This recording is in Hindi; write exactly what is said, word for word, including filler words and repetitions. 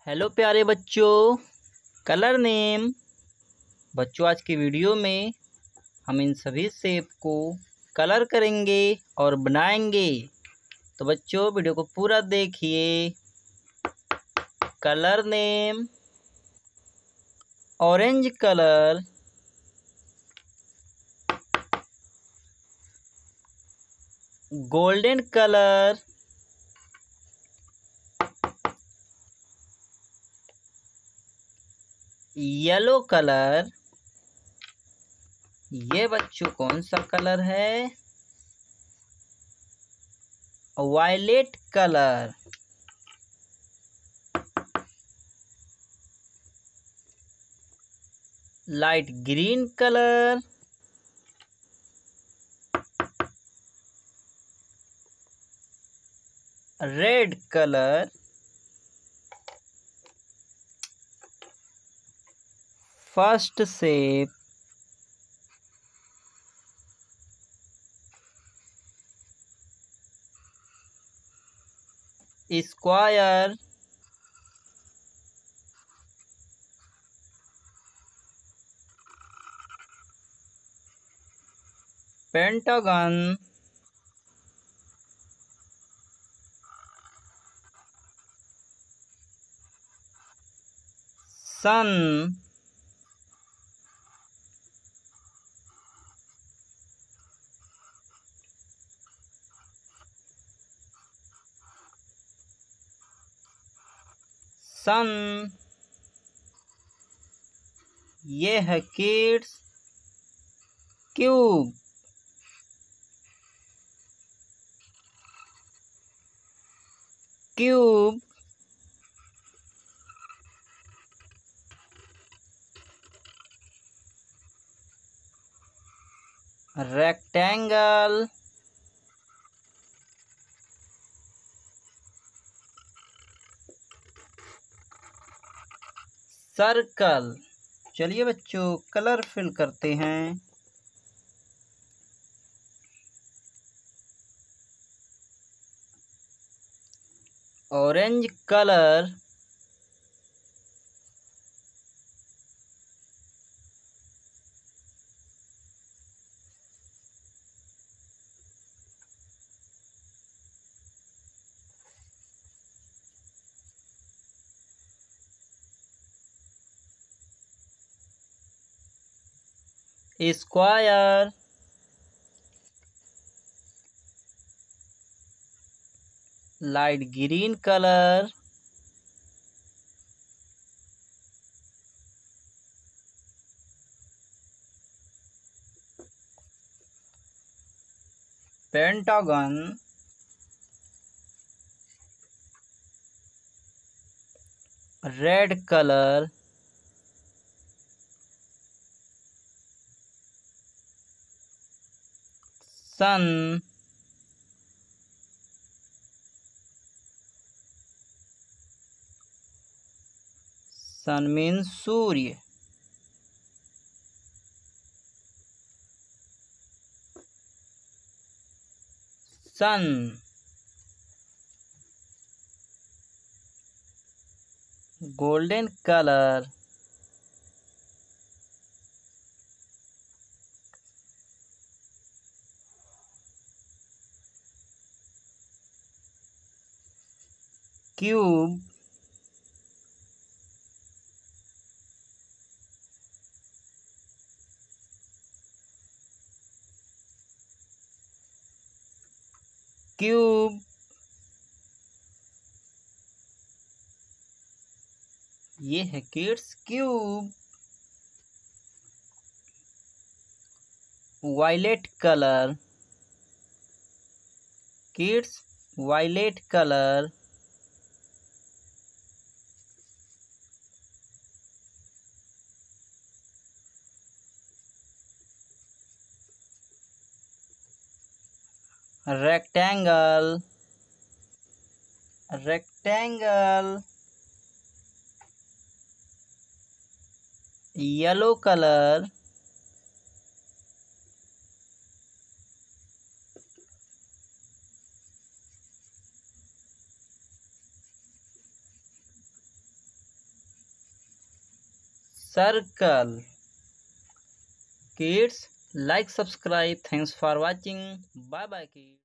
हेलो प्यारे बच्चों, कलर नेम। बच्चों, आज की वीडियो में हम इन सभी शेप को कलर करेंगे और बनाएंगे। तो बच्चों, वीडियो को पूरा देखिए। Colour name: orange colour, golden colour, yellow colour. ये बच्चों कौन सा कलर है? Violet colour. Light green colour, red colour, first shape, square, pentagon, sun, sun. ये है kids cube. Cube, rectangle, circle. चलिए बच्चों, कलर फिल करते हैं। Orange colour, square, light green colour, pentagon, red colour, sun, sun means सूर्य। Sun, golden colour, cube, cube. ये है kids cube. Violet colour, kids violet colour, rectangle, rectangle, yellow colour, circle. Kids, like, subscribe. Thanks for watching. Bye bye kids.